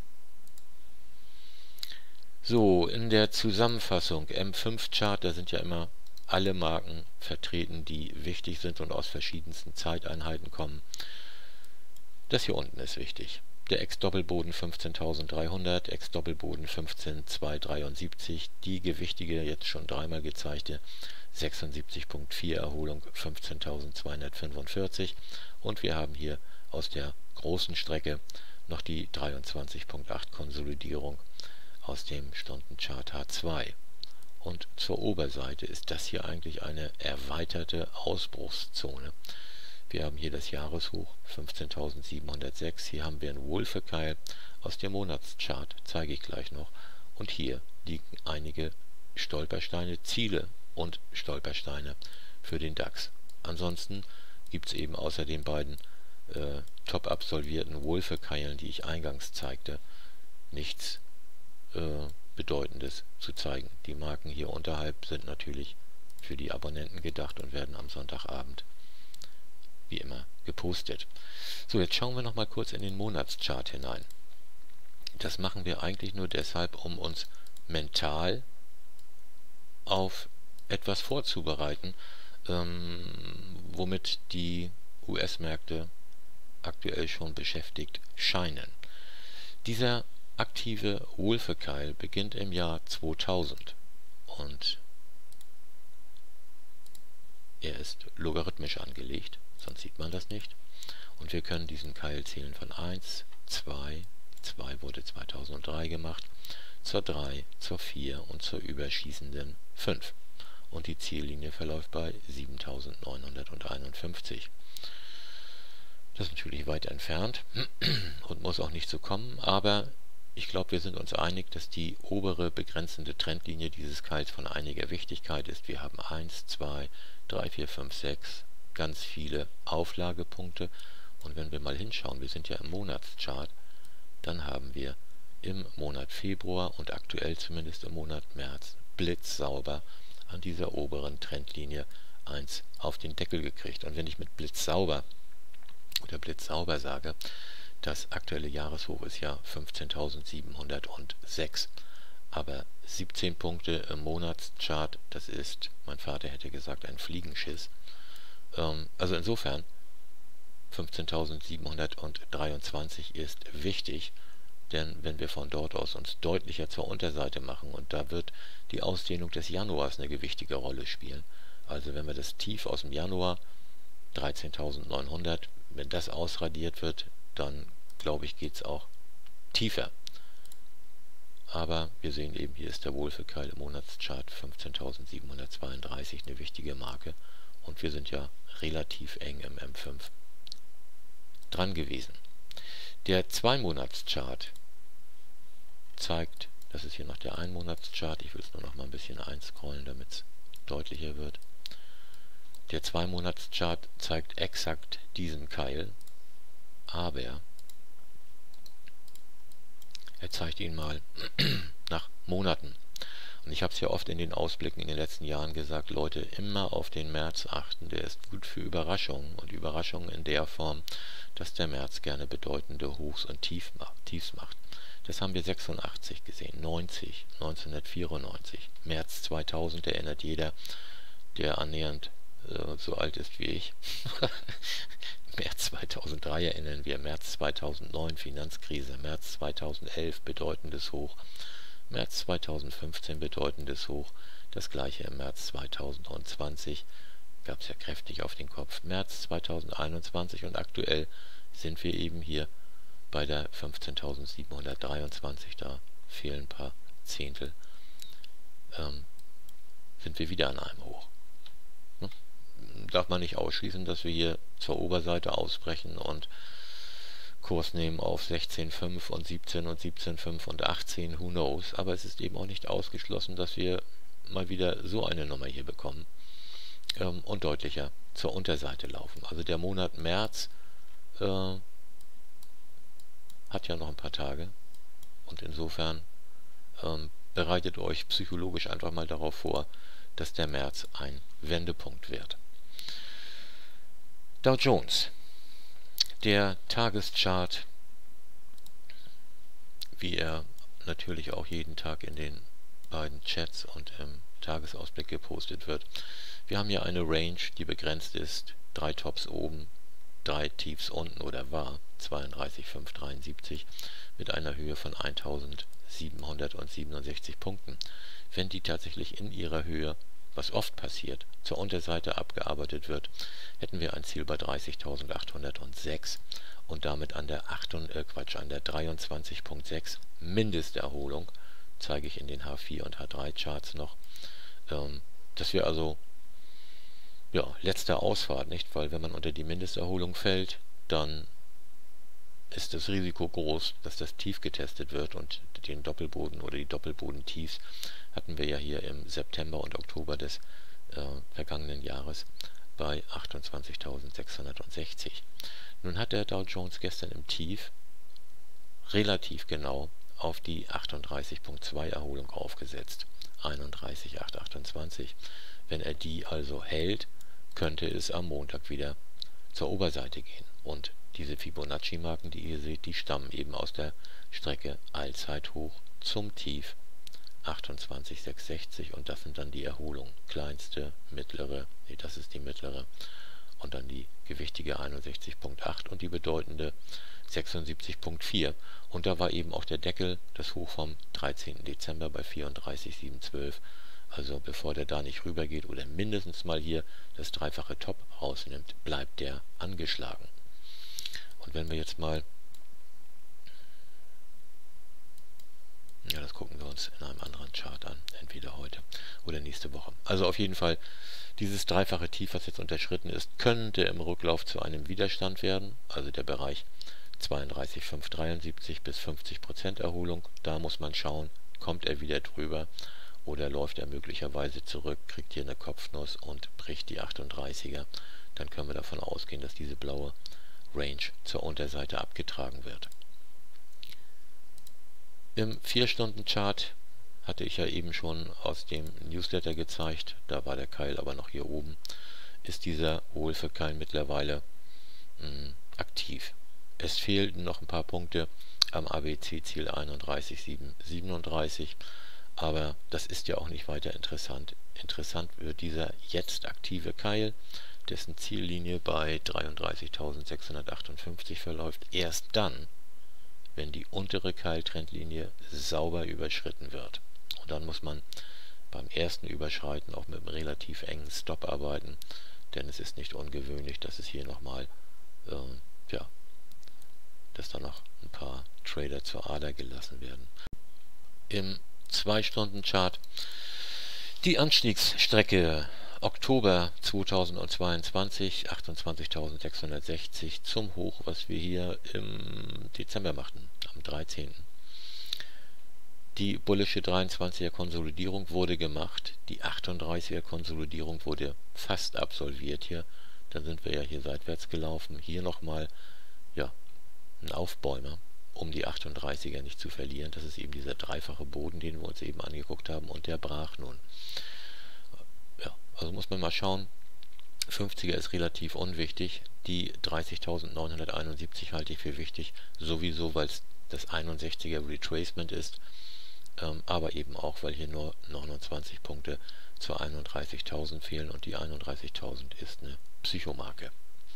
So, in der Zusammenfassung M5-Chart, da sind ja immer alle Marken vertreten, die wichtig sind und aus verschiedensten Zeiteinheiten kommen. Das hier unten ist wichtig. Der Ex-Doppelboden 15.300, Ex-Doppelboden 15.273, die gewichtige, jetzt schon dreimal gezeigte 76.4 Erholung 15.245, und wir haben hier aus der großen Strecke noch die 23.8 Konsolidierung aus dem Stundenchart H2. Und zur Oberseite ist das hier eigentlich eine erweiterte Ausbruchszone. Wir haben hier das Jahreshoch 15.706, hier haben wir einen Wolfe-Keil aus dem Monatschart, zeige ich gleich noch, und hier liegen einige Stolpersteine, Ziele und Stolpersteine für den DAX. Ansonsten gibt es eben außer den beiden top absolvierten Wolfe-Keilen, die ich eingangs zeigte, nichts Bedeutendes zu zeigen. Die Marken hier unterhalb sind natürlich für die Abonnenten gedacht und werden am Sonntagabend wie immer gepostet. So, jetzt schauen wir noch mal kurz in den Monatschart hinein. Das machen wir eigentlich nur deshalb, um uns mental auf etwas vorzubereiten, womit die US-Märkte aktuell schon beschäftigt scheinen. Dieser aktive Wolfe-Keil beginnt im Jahr 2000 und er ist logarithmisch angelegt, sonst sieht man das nicht. Und wir können diesen Keil zählen von 1, 2, 2 wurde 2003 gemacht, zur 3, zur 4 und zur überschießenden 5. Und die Ziellinie verläuft bei 7.951. Das ist natürlich weit entfernt und muss auch nicht so kommen, aber ich glaube, wir sind uns einig, dass die obere begrenzende Trendlinie dieses Keils von einiger Wichtigkeit ist. Wir haben 1, 2, 3, 4, 5, 6, ganz viele Auflagepunkte. Und wenn wir mal hinschauen, wir sind ja im Monatschart, dann haben wir im Monat Februar und aktuell zumindest im Monat März blitzsauber an dieser oberen Trendlinie 1 auf den Deckel gekriegt. Und wenn ich mit blitzsauber oder blitzsauber sage, das aktuelle Jahreshoch ist ja 15.706, aber 17 Punkte im Monatschart, das ist, mein Vater hätte gesagt, ein Fliegenschiss. Also insofern, 15.723 ist wichtig, denn wenn wir von dort aus uns deutlicher zur Unterseite machen, und da wird die Ausdehnung des Januars eine gewichtige Rolle spielen, also wenn wir das Tief aus dem Januar, 13.900, wenn das ausradiert wird, dann glaube ich, geht es auch tiefer. Aber wir sehen eben, hier ist der Wolfe-Keil im Monatschart 15.732, eine wichtige Marke. Und wir sind ja relativ eng im M5 dran gewesen. Der 2-Monats-Chart zeigt, das ist hier noch der 1-Monats-Chart, ich will es nur noch mal ein bisschen einscrollen, damit es deutlicher wird. Der 2-Monats-Chart zeigt exakt diesen Keil, aber er zeigt ihn mal nach Monaten. Und ich habe es ja oft in den Ausblicken in den letzten Jahren gesagt, Leute, immer auf den März achten, der ist gut für Überraschungen, und Überraschungen in der Form, dass der März gerne bedeutende Hochs und Tiefs macht. Das haben wir 86 gesehen, 90, 1994, März 2000, erinnert jeder, der annähernd so alt ist wie ich. März 2003 erinnern wir, März 2009 Finanzkrise, März 2011 bedeutendes Hoch, März 2015 bedeutendes Hoch, das gleiche im März 2020, gab es ja kräftig auf den Kopf, März 2021, und aktuell sind wir eben hier bei der 15.723, da fehlen ein paar Zehntel, sind wir wieder an einem Hoch. darf man nicht ausschließen, dass wir hier zur Oberseite ausbrechen und Kurs nehmen auf 16,5 und 17 und 17,5 und 18, who knows. Aber es ist eben auch nicht ausgeschlossen, dass wir mal wieder so eine Nummer hier bekommen und deutlicher zur Unterseite laufen. Also der Monat März hat ja noch ein paar Tage und insofern bereitet euch psychologisch einfach mal darauf vor, dass der März ein Wendepunkt wird. Dow Jones, der Tageschart, wie er natürlich auch jeden Tag in den beiden Chats und im Tagesausblick gepostet wird. Wir haben hier eine Range, die begrenzt ist, 3 Tops oben, 3 Tiefs unten oder war 32,573 mit einer Höhe von 1767 Punkten. Wenn die tatsächlich in ihrer Höhe, was oft passiert, zur Unterseite abgearbeitet wird, hätten wir ein Ziel bei 30.806 und damit an der 23.6 Mindesterholung, zeige ich in den H4 und H3 Charts noch, dass wir also ja, letzte Ausfahrt, nicht? Weil wenn man unter die Mindesterholung fällt, dann ist das Risiko groß, dass das Tief getestet wird und den Doppelboden oder die Doppelbodentiefs hatten wir ja hier im September und Oktober des vergangenen Jahres bei 28.660. Nun hat der Dow Jones gestern im Tief relativ genau auf die 38.2 Erholung aufgesetzt, 31.828. Wenn er die also hält, könnte es am Montag wieder zur Oberseite gehen. Und diese Fibonacci-Marken, die ihr seht, die stammen eben aus der Strecke Allzeithoch zum Tief 28,660 und das sind dann die Erholungen. Kleinste, mittlere, nee, das ist die mittlere und dann die gewichtige 61.8 und die bedeutende 76.4. Und da war eben auch der Deckel, das Hoch vom 13. Dezember bei 34,712. Also bevor der da nicht rübergeht oder mindestens mal hier das dreifache Top rausnimmt, bleibt der angeschlagen. Und wenn wir jetzt mal, ja, das gucken wir uns in einem anderen Chart an, entweder heute oder nächste Woche. Also auf jeden Fall, dieses dreifache Tief, was jetzt unterschritten ist, könnte im Rücklauf zu einem Widerstand werden, also der Bereich 32,573 bis 50% Erholung. Da muss man schauen, kommt er wieder drüber oder läuft er möglicherweise zurück, kriegt hier eine Kopfnuss und bricht die 38er. Dann können wir davon ausgehen, dass diese blaue Range zur Unterseite abgetragen wird. Im 4-Stunden-Chart hatte ich ja eben schon aus dem Newsletter gezeigt, da war der Keil aber noch hier oben, ist dieser Wohlfühlkeil mittlerweile aktiv. Es fehlten noch ein paar Punkte am ABC-Ziel 31,737, aber das ist ja auch nicht weiter interessant. Interessant wird dieser jetzt aktive Keil, dessen Ziellinie bei 33.658 verläuft, erst dann, wenn die untere Keiltrendlinie sauber überschritten wird. Und dann muss man beim ersten Überschreiten auch mit einem relativ engen Stop arbeiten, denn es ist nicht ungewöhnlich, dass es hier nochmal, ja, dass da noch ein paar Trader zur Ader gelassen werden. Im 2-Stunden-Chart die Anstiegsstrecke Oktober 2022, 28.660 zum Hoch, was wir hier im Dezember machten, am 13. Die bullische 23er Konsolidierung wurde gemacht, die 38er Konsolidierung wurde fast absolviert hier, dann sind wir ja hier seitwärts gelaufen, hier nochmal, ja, ein Aufbäumer, um die 38er nicht zu verlieren, das ist eben dieser dreifache Boden, den wir uns eben angeguckt haben und der brach nun. Ja, also muss man mal schauen, 50er ist relativ unwichtig, die 30.971 halte ich für wichtig, sowieso weil es das 61er Retracement ist, aber eben auch, weil hier nur 29 Punkte zur 31.000 fehlen und die 31.000 ist eine Psychomarke.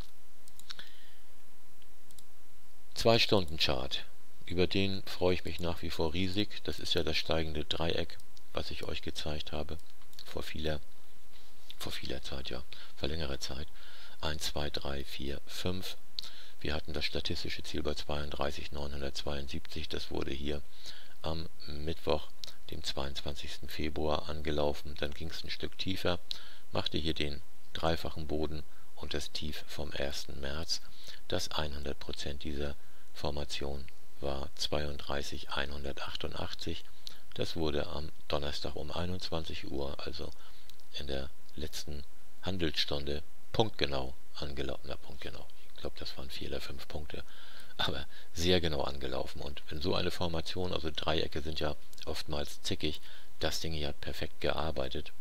2-Stunden-Chart, über den freue ich mich nach wie vor riesig, das ist ja das steigende Dreieck, was ich euch gezeigt habe, vor vieler Zeit, ja, vor längerer Zeit. 1, 2, 3, 4, 5. Wir hatten das statistische Ziel bei 32.972. Das wurde hier am Mittwoch, dem 22. Februar angelaufen. Dann ging es ein Stück tiefer, machte hier den dreifachen Boden und das Tief vom 1. März. Das 100% dieser Formation war 32.188. Das wurde am Donnerstag um 21 Uhr, also in der letzten Handelsstunde, punktgenau angelaufen. Na, punktgenau. Ich glaube, das waren 4 oder 5 Punkte, aber sehr genau angelaufen. Und wenn so eine Formation, also Dreiecke sind ja oftmals zickig, das Ding hier hat perfekt gearbeitet.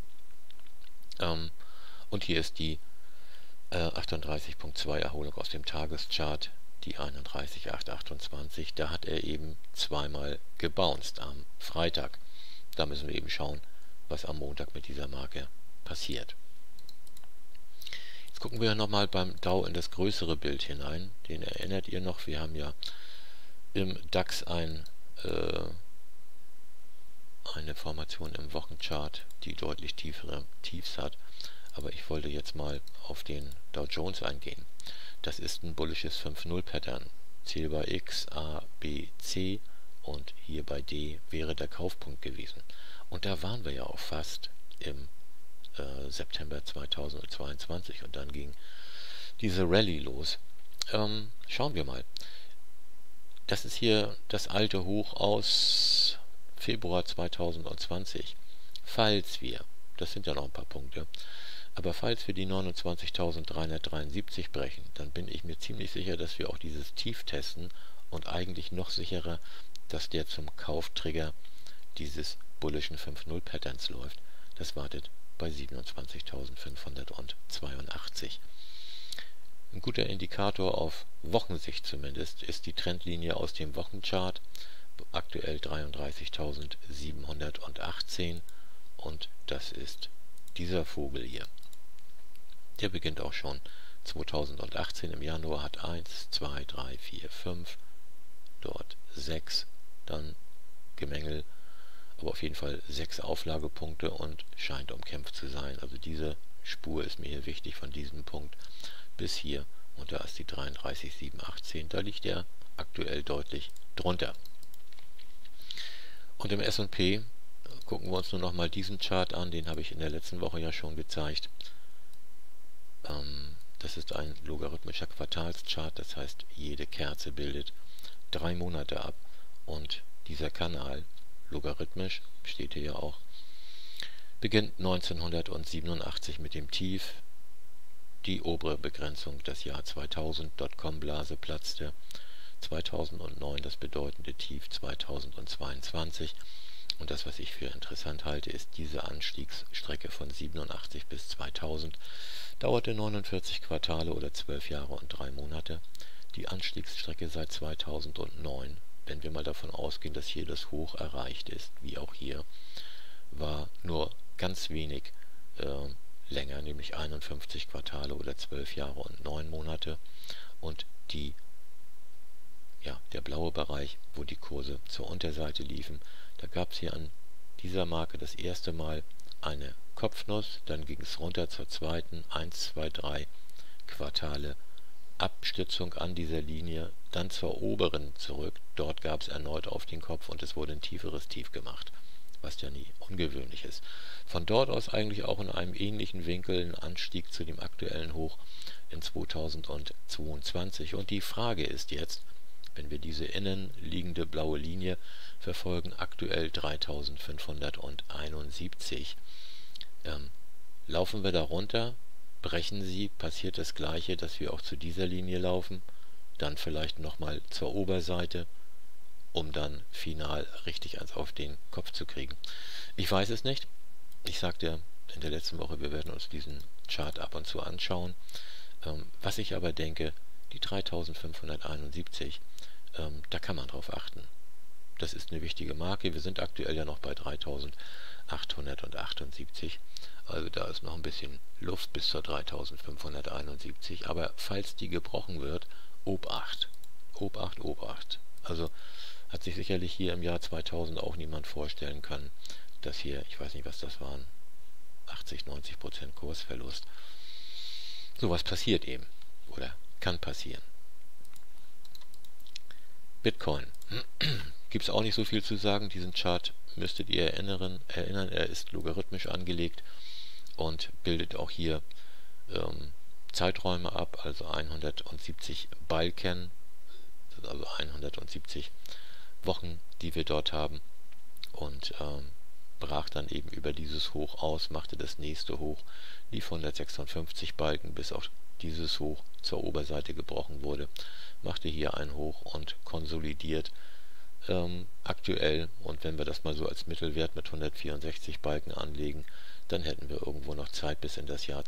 Und hier ist die 38.2 Erholung aus dem Tageschart, die 31.828. Da hat er eben zweimal gebounced am Freitag. Da müssen wir eben schauen, was am Montag mit dieser Marke passiert. Jetzt gucken wir nochmal beim Dow in das größere Bild hinein. Den erinnert ihr noch, wir haben ja im DAX eine Formation im Wochenchart, die deutlich tiefere Tiefs hat. Aber ich wollte jetzt mal auf den Dow Jones eingehen. Das ist ein bullisches 5-0-Pattern. Ziel bei X, A, B, C und hier bei D wäre der Kaufpunkt gewesen. Und da waren wir ja auch fast im September 2022 und dann ging diese Rallye los. Schauen wir mal. Das ist hier das alte Hoch aus Februar 2020. Falls wir, das sind ja noch ein paar Punkte, aber falls wir die 29.373 brechen, dann bin ich mir ziemlich sicher, dass wir auch dieses Tief testen und eigentlich noch sicherer, dass der zum Kauftrigger dieses bullischen 5-0-Patterns läuft. Das wartet bei 27.582. Ein guter Indikator auf Wochensicht zumindest ist die Trendlinie aus dem Wochenchart, aktuell 33.718 und das ist dieser Vogel hier. Der beginnt auch schon 2018 im Januar, hat 1, 2, 3, 4, 5, dort 6, dann Gemängel, aber auf jeden Fall 6 Auflagepunkte und scheint umkämpft zu sein. Also diese Spur ist mir hier wichtig von diesem Punkt bis hier und da ist die 33,718. Da liegt er aktuell deutlich drunter. Und im S&P gucken wir uns nur noch mal diesen Chart an, den habe ich in der letzten Woche ja schon gezeigt. Das ist ein logarithmischer Quartalschart, das heißt jede Kerze bildet 3 Monate ab und dieser Kanal, logarithmisch, steht hier ja auch, beginnt 1987 mit dem Tief. Die obere Begrenzung, das Jahr 2000, Dotcom-Blase platzte, 2009 das bedeutende Tief 2022 und das, was ich für interessant halte, ist diese Anstiegsstrecke von 87 bis 2000, dauerte 49 Quartale oder 12 Jahre und 3 Monate. Die Anstiegsstrecke seit 2009, wenn wir mal davon ausgehen, dass hier das Hoch erreicht ist, wie auch hier, war nur ganz wenig länger, nämlich 51 Quartale oder 12 Jahre und 9 Monate und der blaue Bereich, wo die Kurse zur Unterseite liefen, da gab es hier an dieser Marke das erste Mal eine Kopfnuss, dann ging es runter zur zweiten, 1, 2, 3 Quartale Abstützung an dieser Linie, dann zur oberen zurück, dort gab es erneut auf den Kopf und es wurde ein tieferes Tief gemacht, was ja nie ungewöhnlich ist. Von dort aus eigentlich auch in einem ähnlichen Winkel ein Anstieg zu dem aktuellen Hoch in 2022 und die Frage ist jetzt, wenn wir diese innen liegende blaue Linie verfolgen, aktuell 3571. Laufen wir da runter, brechen sie, passiert das gleiche, dass wir auch zu dieser Linie laufen, dann vielleicht nochmal zur Oberseite, um dann final richtig eins auf den Kopf zu kriegen. Ich weiß es nicht. Ich sagte in der letzten Woche, wir werden uns diesen Chart ab und zu anschauen. Was ich aber denke, die 3571, da kann man drauf achten. Das ist eine wichtige Marke. Wir sind aktuell ja noch bei 3878. Also da ist noch ein bisschen Luft bis zur 3571. Aber falls die gebrochen wird, Obacht. Obacht, Obacht. Also hat sich sicherlich hier im Jahr 2000 auch niemand vorstellen können, dass hier, ich weiß nicht, was das waren, 80-90% Kursverlust. Sowas passiert eben. Oder kann passieren. Bitcoin. Gibt es auch nicht so viel zu sagen. Diesen Chart müsstet ihr erinnern. Er ist logarithmisch angelegt und bildet auch hier Zeiträume ab, also 170 Balken, also 170 Wochen, die wir dort haben, und brach dann eben über dieses Hoch aus, machte das nächste Hoch, lief 156 Balken, bis auch dieses Hoch zur Oberseite gebrochen wurde, machte hier ein Hoch und konsolidiert aktuell. Und wenn wir das mal so als Mittelwert mit 164 Balken anlegen, dann hätten wir irgendwo noch Zeit bis in das Jahr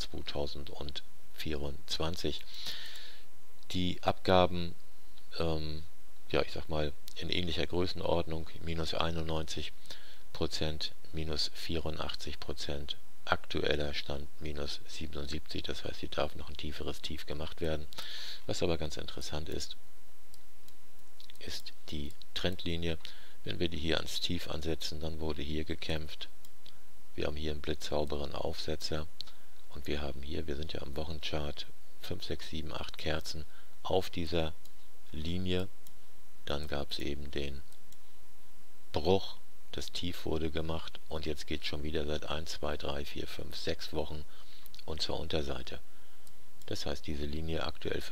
2024. Die Abgaben, ja, ich sag mal, in ähnlicher Größenordnung, minus 91%, minus 84%, aktueller Stand minus 77, das heißt, hier darf noch ein tieferes Tief gemacht werden. Was aber ganz interessant ist, ist die Trendlinie. Wenn wir die hier ans Tief ansetzen, dann wurde hier gekämpft. Wir haben hier einen blitzsauberen Aufsetzer und wir haben hier, wir sind ja am Wochenchart, 5, 6, 7, 8 Kerzen auf dieser Linie. Dann gab es eben den Bruch, das Tief wurde gemacht und jetzt geht es schon wieder seit 1, 2, 3, 4, 5, 6 Wochen und zur Unterseite. Das heißt, diese Linie aktuell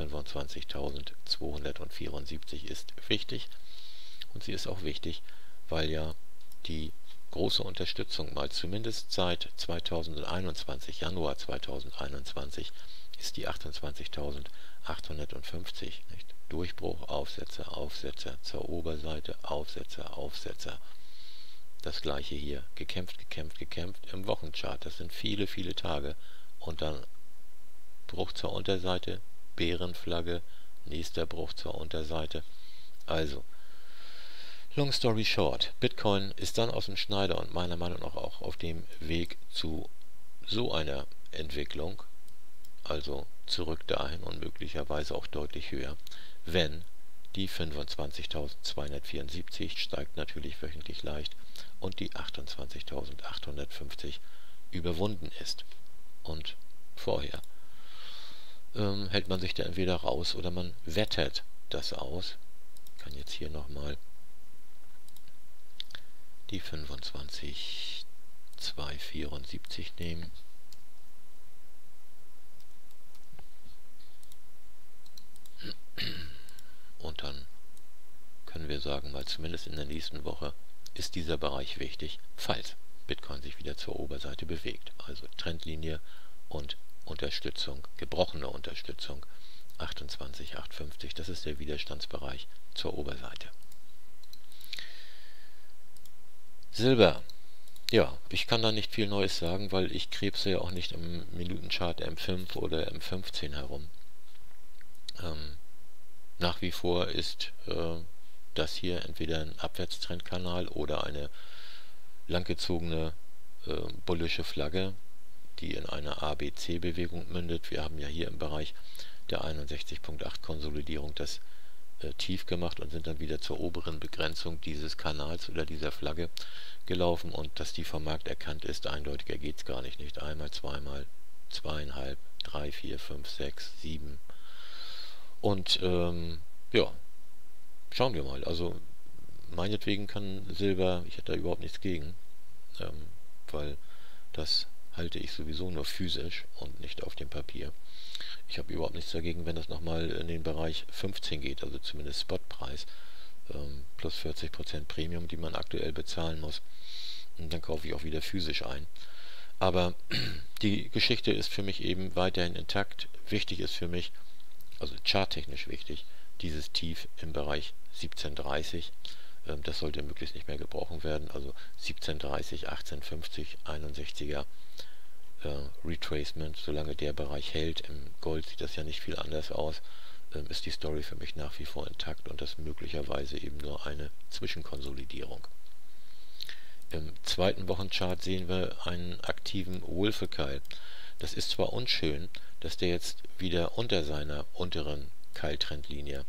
25.274 ist wichtig, und sie ist auch wichtig, weil ja die große Unterstützung mal zumindest seit 2021, Januar 2021, ist die 28.850. Nicht? Durchbruch, Aufsetzer, Aufsetzer, zur Oberseite, Aufsetzer, Aufsetzer. Das gleiche hier, gekämpft, gekämpft, gekämpft im Wochenchart. Das sind viele, viele Tage und dann Bruch zur Unterseite, Bärenflagge, nächster Bruch zur Unterseite. Also, long story short, Bitcoin ist dann aus dem Schneider und meiner Meinung nach auch auf dem Weg zu so einer Entwicklung, also zurück dahin und möglicherweise auch deutlich höher, wenn die 25.274 steigt natürlich wöchentlich leicht und die 28.850 überwunden ist. Und vorher hält man sich da entweder raus oder man wettet das aus. Ich kann jetzt hier nochmal die 25.274 nehmen. Und dann können wir sagen, mal zumindest in der nächsten Woche ist dieser Bereich wichtig, falls Bitcoin sich wieder zur Oberseite bewegt. Also Trendlinie und Unterstützung, gebrochene Unterstützung 28,850, das ist der Widerstandsbereich zur Oberseite. Silber, ja, ich kann da nicht viel Neues sagen, weil ich krebse ja auch nicht im Minutenchart M5 oder M15 herum. Nach wie vor ist das hier entweder ein Abwärtstrendkanal oder eine langgezogene bullische Flagge, die in eine ABC-Bewegung mündet. Wir haben ja hier im Bereich der 61.8 Konsolidierung das tief gemacht und sind dann wieder zur oberen Begrenzung dieses Kanals oder dieser Flagge gelaufen, und dass die vom Markt erkannt ist, eindeutiger geht es gar nicht. Nicht einmal, zweimal, 2,5, 3, 4, 5, 6, 7 und ja, schauen wir mal. Also meinetwegen kann Silber, ich hätte da überhaupt nichts gegen, weil das halte ich sowieso nur physisch und nicht auf dem Papier. Ich habe überhaupt nichts dagegen, wenn das nochmal in den Bereich 15 geht, also zumindest Spotpreis, plus 40% Premium, die man aktuell bezahlen muss. Und dann kaufe ich auch wieder physisch ein. Aber die Geschichte ist für mich eben weiterhin intakt. Wichtig ist für mich, also charttechnisch wichtig, dieses Tief im Bereich 1730. Das sollte möglichst nicht mehr gebrochen werden. Also 1730, 1850, 61er Retracement, solange der Bereich hält. Im Gold sieht das ja nicht viel anders aus. Ist die Story für mich nach wie vor intakt und das möglicherweise eben nur eine Zwischenkonsolidierung. Im zweiten Wochenchart sehen wir einen aktiven Wolfe-Keil. Das ist zwar unschön, dass der jetzt wieder unter seiner unteren Keiltrendlinie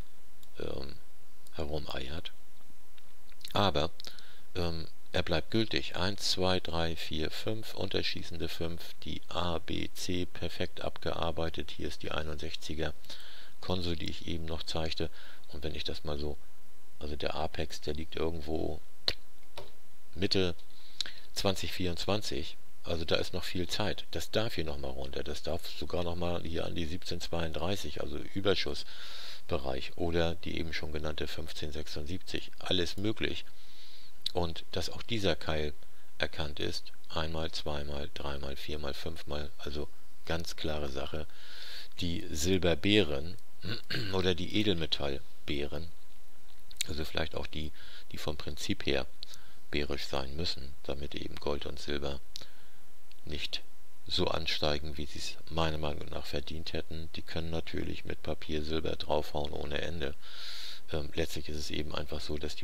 herumeiert, aber er bleibt gültig. 1, 2, 3, 4, 5, unterschießende 5, die A, B, C perfekt abgearbeitet. Hier ist die 61er Konsole, die ich eben noch zeigte. Und wenn ich das mal so, also der Apex, der liegt irgendwo Mitte 2024. Also da ist noch viel Zeit. Das darf hier nochmal runter. Das darf sogar nochmal hier an die 1732, also Überschussbereich. Oder die eben schon genannte 1576. Alles möglich. Und dass auch dieser Keil erkannt ist. Einmal, zweimal, dreimal, viermal, fünfmal. Also ganz klare Sache. Die Silberbeeren oder die Edelmetallbeeren, also vielleicht auch die, die vom Prinzip her bärisch sein müssen, damit eben Gold und Silber nicht so ansteigen, wie sie es meiner Meinung nach verdient hätten. Die können natürlich mit Papier Silber draufhauen ohne Ende. Letztlich ist es eben einfach so, dass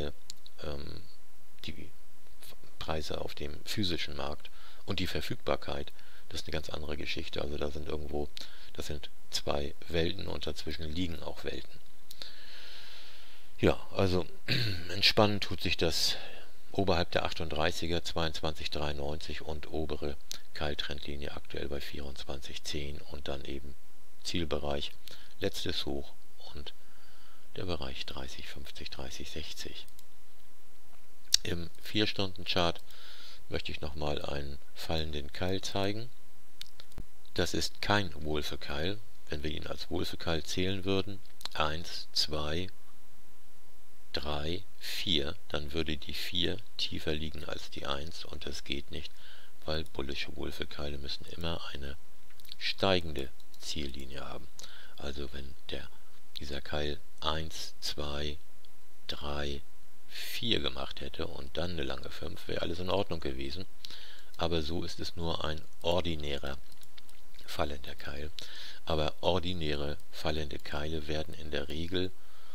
die Preise auf dem physischen Markt und die Verfügbarkeit, das ist eine ganz andere Geschichte. Also das sind zwei Welten und dazwischen liegen auch Welten. Ja, also entspannend tut sich das oberhalb der 38er 22,93 und obere Keiltrendlinie aktuell bei 24,10 und dann eben Zielbereich letztes Hoch und der Bereich 30,50, 30,60. Im 4-Stunden-Chart möchte ich nochmal einen fallenden Keil zeigen. Das ist kein Wolfe-Keil. Wenn wir ihn als Wolfe-Keil zählen würden, 1, 2, 3, 4, dann würde die 4 tiefer liegen als die 1 und das geht nicht, weil bullische Wolfe-Keile müssen immer eine steigende Ziellinie haben. Also wenn dieser Keil 1, 2, 3, 4 gemacht hätte und dann eine lange 5, wäre alles in Ordnung gewesen. Aber so ist es nur ein ordinärer fallender Keil. Aber ordinäre fallende Keile werden in der Regel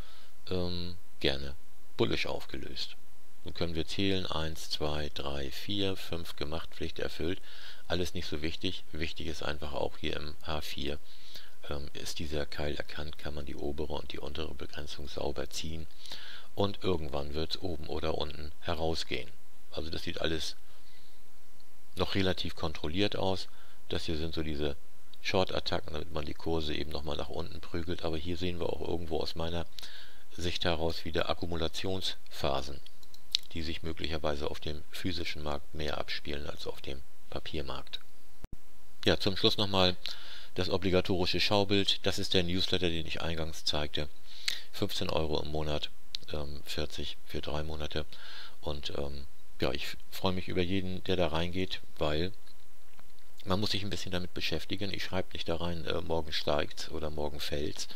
gerne bullisch aufgelöst. Nun können wir zählen, 1, 2, 3, 4, 5 gemacht, Pflicht erfüllt. Alles nicht so wichtig. Wichtig ist einfach auch hier im H4, ist dieser Keil erkannt, kann man die obere und die untere Begrenzung sauber ziehen und irgendwann wird es oben oder unten herausgehen. Also das sieht alles noch relativ kontrolliert aus. Das hier sind so diese Short-Attacken, damit man die Kurse eben nochmal nach unten prügelt. Aber hier sehen wir auch irgendwo aus meiner Sicht heraus wieder Akkumulationsphasen, die sich möglicherweise auf dem physischen Markt mehr abspielen als auf dem Papiermarkt. Ja, zum Schluss nochmal das obligatorische Schaubild. Das ist der Newsletter, den ich eingangs zeigte. 15 Euro im Monat, 40 für 3 Monate. Und ja, ich freue mich über jeden, der da reingeht, weil man muss sich ein bisschen damit beschäftigen. Ich schreibe nicht da rein, morgen steigt's oder morgen fällt's.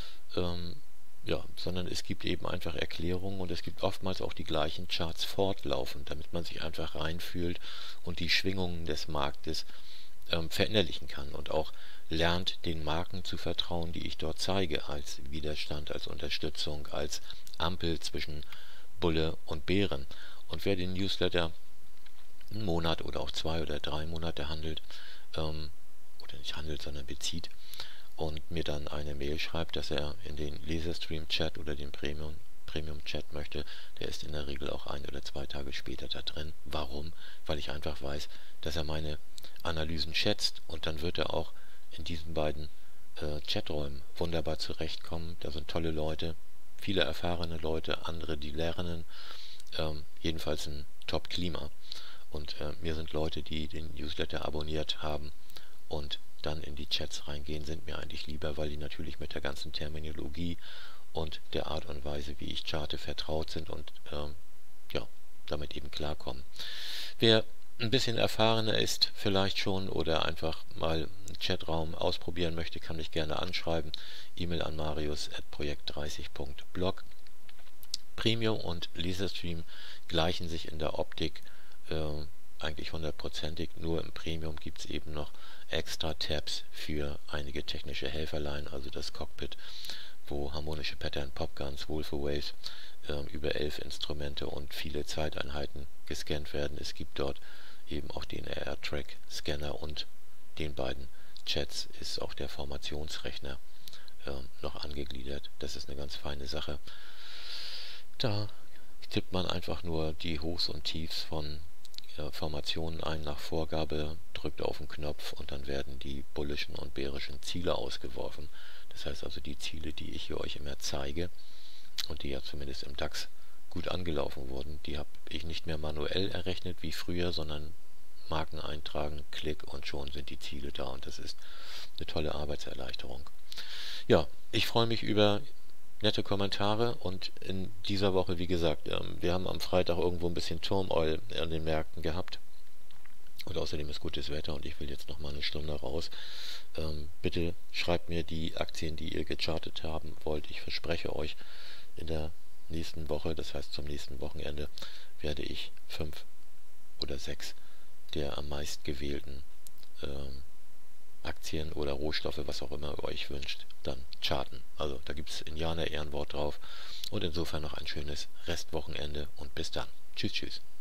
Ja, sondern es gibt eben einfach Erklärungen und es gibt oftmals auch die gleichen Charts fortlaufend, damit man sich einfach reinfühlt und die Schwingungen des Marktes verinnerlichen kann und auch lernt, den Marken zu vertrauen, die ich dort zeige, als Widerstand, als Unterstützung, als Ampel zwischen Bulle und Bären. Und wer den Newsletter einen Monat oder auch 2 oder 3 Monate handelt, oder nicht handelt, sondern bezieht, und mir dann eine Mail schreibt, dass er in den Laserstream-Chat oder den Premium-Chat möchte, der ist in der Regel auch 1 oder 2 Tage später da drin. Warum? Weil ich einfach weiß, dass er meine Analysen schätzt und dann wird er auch in diesen beiden Chaträumen wunderbar zurechtkommen. Da sind tolle Leute, viele erfahrene Leute, andere, die lernen, jedenfalls ein Top-Klima. Und mir sind Leute, die den Newsletter abonniert haben und dann in die Chats reingehen, sind mir eigentlich lieber, weil die natürlich mit der ganzen Terminologie und der Art und Weise, wie ich charte, vertraut sind und ja, damit eben klarkommen. Wer ein bisschen erfahrener ist, vielleicht schon, oder einfach mal einen Chatraum ausprobieren möchte, kann mich gerne anschreiben. E-Mail an marius@projekt30.blog. Premium und Laserstream gleichen sich in der Optik eigentlich hundertprozentig, nur im Premium gibt es eben noch extra Tabs für einige technische Helferlein, also das Cockpit, wo harmonische Pattern, Popguns, Wolfe Waves, über 11 Instrumente und viele Zeiteinheiten gescannt werden. Es gibt dort eben auch den RR-Track-Scanner und den beiden Chats ist auch der Formationsrechner noch angegliedert. Das ist eine ganz feine Sache. Da tippt man einfach nur die Hochs und Tiefs von Formationen ein nach Vorgabe, drückt auf den Knopf und dann werden die bullischen und bärischen Ziele ausgeworfen. Das heißt also die Ziele, die ich hier euch immer zeige und die ja zumindest im DAX gut angelaufen wurden, die habe ich nicht mehr manuell errechnet wie früher, sondern Marken eintragen, Klick und schon sind die Ziele da und das ist eine tolle Arbeitserleichterung. Ja, ich freue mich über nette Kommentare und in dieser Woche, wie gesagt, wir haben am Freitag irgendwo ein bisschen Turmoil an den Märkten gehabt und außerdem ist gutes Wetter und ich will jetzt noch mal eine Stunde raus. Bitte schreibt mir die Aktien, die ihr gechartet haben wollt. Ich verspreche euch, in der nächsten Woche, das heißt zum nächsten Wochenende, werde ich 5 oder 6 der am meist gewählten Aktien oder Rohstoffe, was auch immer ihr euch wünscht, dann charten. Also da gibt es Indianer Ehrenwort drauf. Und insofern noch ein schönes Restwochenende und bis dann. Tschüss, tschüss.